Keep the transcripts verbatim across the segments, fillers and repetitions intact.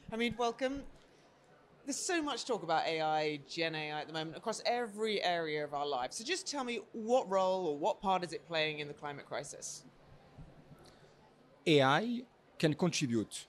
Hamid, welcome. There's so much talk about A I, Gen A I at the moment across every area of our lives. So just tell me what role or what part is it playing in the climate crisis? A I can contribute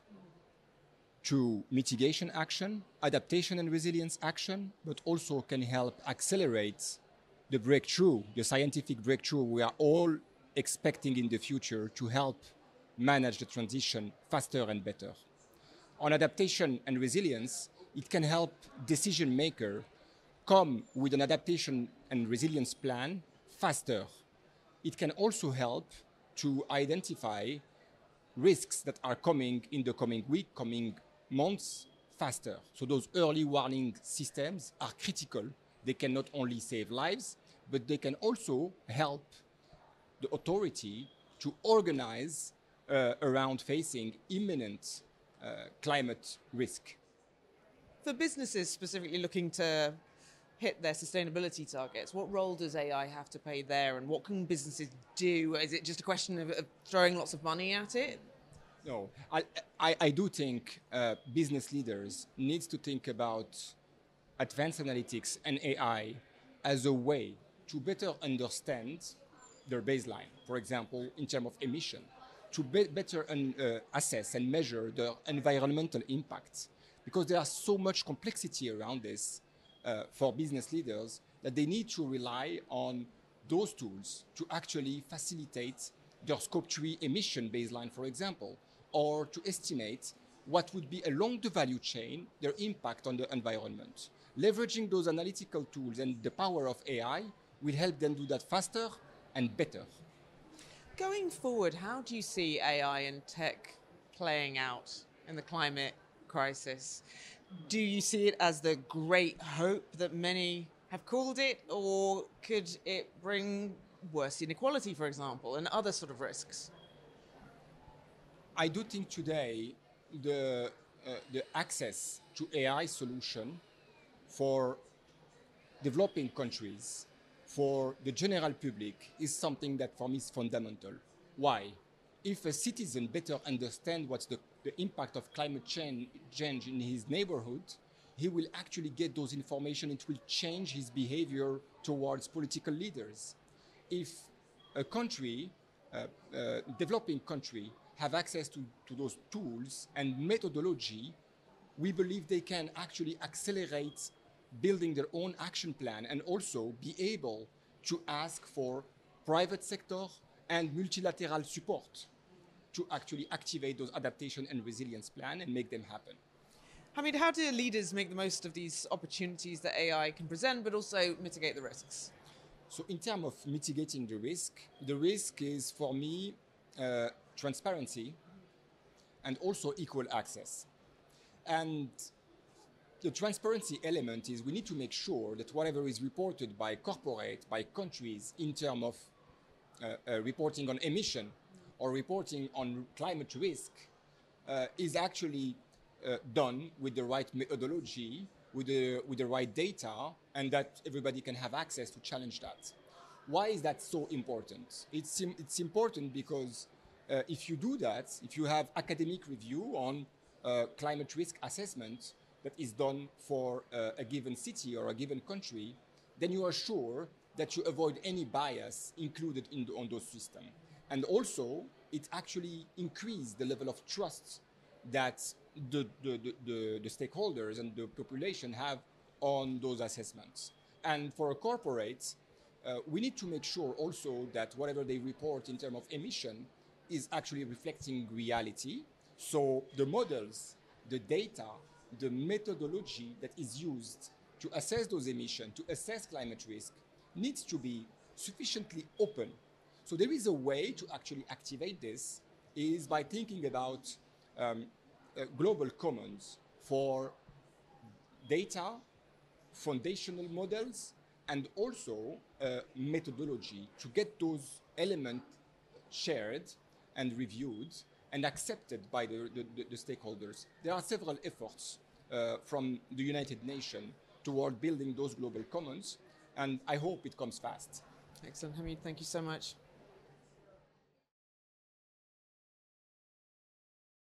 to mitigation action, adaptation and resilience action, but also can help accelerate the breakthrough, the scientific breakthrough we are all expecting in the future to help manage the transition faster and better. On adaptation and resilience, it can help decision maker come with an adaptation and resilience plan faster. It can also help to identify risks that are coming in the coming week, coming months faster. So those early warning systems are critical. They can not only save lives, but they can also help the authority to organize uh, around facing imminent uh, climate risk. For businesses specifically looking to hit their sustainability targets, what role does A I have to play there and what can businesses do? Is it just a question of, of throwing lots of money at it? No, I, I, I do think uh, business leaders need to think about advanced analytics and A I as a way to better understand their baseline, for example, in terms of emission, to be better un, uh, assess and measure their environmental impacts, because there is so much complexity around this uh, for business leaders that they need to rely on those tools to actually facilitate their scope three emission baseline, for example, or to estimate what would be along the value chain their impact on the environment. Leveraging those analytical tools and the power of A I will help them do that faster and better. Going forward, how do you see A I and tech playing out in the climate crisis? Do you see it as the great hope that many have called it, or could it bring worse inequality, for example, and other sort of risks? I do think today the, uh, the access to A I solution for developing countries, for the general public, is something that for me is fundamental. Why? If a citizen better understands what's the, the impact of climate change, change in his neighborhood, he will actually get those information. It will change his behavior towards political leaders. If a country, uh, uh, developing country, have access to, to those tools and methodology, we believe they can actually accelerate building their own action plan and also be able to ask for private sector and multilateral support to actually activate those adaptation and resilience plan and make them happen. I mean, how do leaders make the most of these opportunities that A I can present, but also mitigate the risks? So in terms of mitigating the risk, the risk is for me uh, transparency and also equal access. And the transparency element is we need to make sure that whatever is reported by corporate, by countries in terms of uh, uh, reporting on emission or reporting on climate risk uh, is actually uh, done with the right methodology, with the, with the right data, and that everybody can have access to challenge that. Why is that so important? It's, it's important because uh, if you do that, if you have academic review on uh, climate risk assessment that is done for uh, a given city or a given country, then you are sure that you avoid any bias included in the, on those systems. And also, it actually increases the level of trust that the, the, the, the, the stakeholders and the population have on those assessments. And for a corporate, uh, we need to make sure also that whatever they report in terms of emission is actually reflecting reality. So the models, the data, the methodology that is used to assess those emissions, to assess climate risk, needs to be sufficiently open. So there is a way to actually activate this is by thinking about um, uh, global commons for data, foundational models, and also uh, methodology to get those elements shared and reviewed and accepted by the, the, the stakeholders. There are several efforts uh, from the United Nations toward building those global commons, and I hope it comes fast. Excellent, Hamid. Thank you so much.